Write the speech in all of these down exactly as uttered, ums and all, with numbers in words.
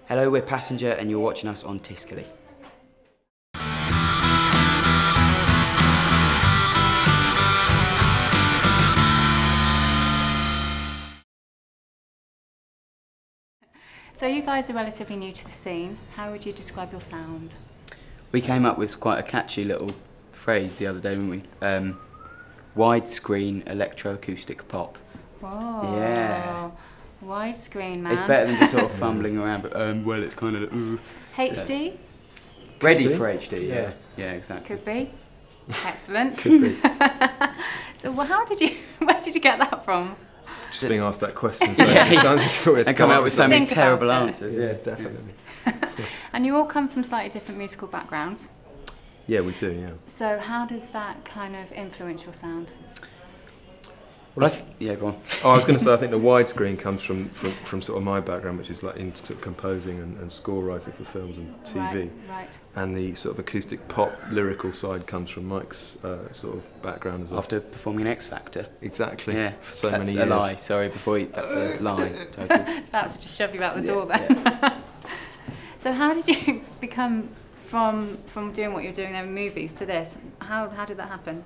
Hello, we're Passenger and you're watching us on Tiscali. So you guys are relatively new to the scene. How would you describe your sound? We came up with quite a catchy little phrase the other day, didn't we? Um, widescreen electroacoustic pop. Whoa. Yeah. Widescreen, man. It's better than just sort of fumbling around, but um, well, it's kind of ooh. H D? Ready for H D, yeah. Yeah, yeah, exactly. Could be. Excellent. Could be. So well, how did you, where did you get that from? Just being asked that question, so Yeah. it sounds like sort of And come out with so many Think about terrible it. answers. Yeah, definitely. And you all come from slightly different musical backgrounds. Yeah, we do, yeah. So how does that kind of influence your sound? Well, I th yeah, go on. Oh, I was going to say, I think the widescreen comes from, from, from sort of my background, which is like in sort of composing and, and score writing for films and T V. Right, right. And the sort of acoustic pop lyrical side comes from Mike's uh, sort of background as well. After performing X Factor. Exactly. Yeah, For so that's many a years. lie. Sorry, before you, that's a lie. Total. It's about to just shove you out the Yeah, door then. So how did you become from from doing what you're doing there in movies to this? How how did that happen?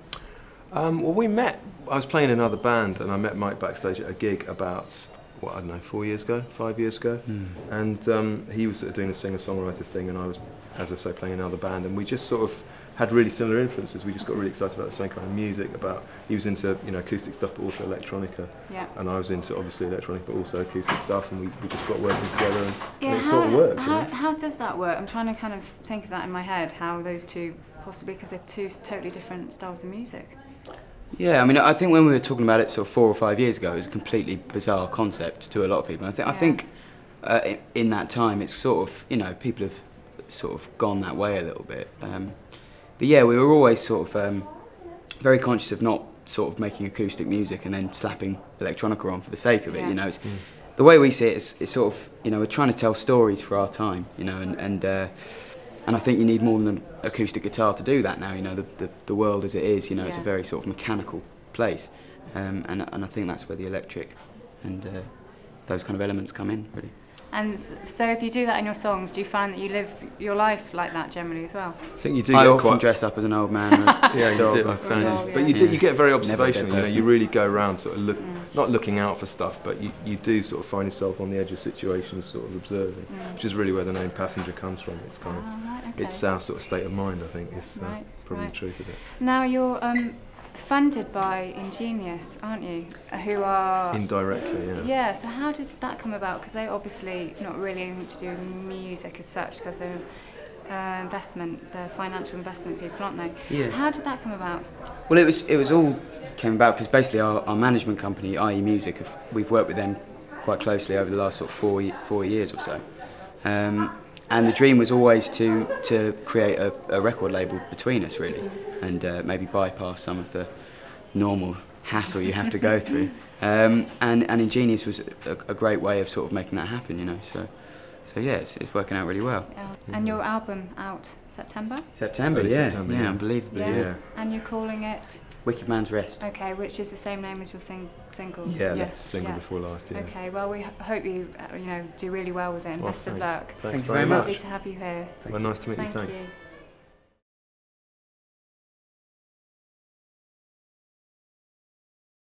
Um, well, we met. I was playing in another band, and I met Mike backstage at a gig about what I don't know, four years ago, five years ago, Mm. and um, he was sort of doing a singer-songwriter thing, and I was, as I say, playing in another band, and we just sort of had really similar influences. We just got really excited about the same kind of music. About he was into you know acoustic stuff, but also electronica, Yeah. and I was into obviously electronic, but also acoustic stuff, and we, we just got working together, and, Yeah, and it how, sort of worked. How, you know? how does that work? I'm trying to kind of think of that in my head, how those two, possibly because they're two totally different styles of music. Yeah, I mean, I think when we were talking about it sort of four or five years ago, it was a completely bizarre concept to a lot of people. I think, Yeah. I think uh, in, in that time, it's sort of, you know, people have sort of gone that way a little bit. Um, but yeah, we were always sort of um, very conscious of not sort of making acoustic music and then slapping electronica on for the sake of it, Yeah. you know. It's, the way we see it is it's sort of, you know, we're trying to tell stories for our time, you know, and, and uh, And I think you need more than an acoustic guitar to do that now. You know, the, the, the world as it is, you know, it's a Yeah. very sort of mechanical place. Um, and, and I think that's where the electric and uh, those kind of elements come in, really. And s- so if you do that in your songs, do you find that you live your life like that generally as well? I think you do I get often quite. dress up as an old man. Or a Yeah, you dog. do. I found dog, it. But yeah. you do. Yeah. You get very Never a dead observational. You know, person. you really go around, sort of look, not looking out for stuff, but you, you do sort of find yourself on the edge of situations, sort of observing, which is really where the name Passenger comes from. It's kind of, Oh, right, okay. it's our sort of state of mind. I think is uh, Right, probably right. the truth of it. Now you're um, funded by Ingenious, aren't you? Uh, Who are... Indirectly, yeah. Yeah, so how did that come about? Because they're obviously not really anything to do with music as such, because they're uh, investment, they're financial investment people, aren't they? Yeah. So how did that come about? Well, it was it was all came about because basically our, our management company, I E Music, have, we've worked with them quite closely over the last sort of four ye- four years or so. Um, and the dream was always to to create a, a record label between us, really, and uh, maybe bypass some of the normal hassle you have to go through. Um, and and Ingenious was a, a great way of sort of making that happen, you know. So so yeah, it's, it's working out really well. Uh, and your album out September? September, Early yeah, September, yeah, yeah. unbelievably, yeah. Yeah. And you're calling it, Wicked Man's Rest. okay, which is the same name as your sing- single? Yeah, Yes, that's single yeah. before last. Yeah. Okay, well we h- hope you, uh, you know, do really well with it. And Well, best of thanks. luck. Thanks Thank you very very much. Lovely to have you here. Well, nice to meet you. Thank Thanks. you.